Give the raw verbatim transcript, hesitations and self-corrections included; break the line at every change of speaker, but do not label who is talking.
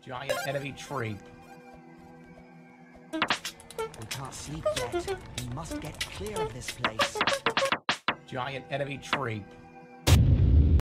Giant enemy tree.
We can't sleep yet. We must get clear of this place.
Giant enemy tree.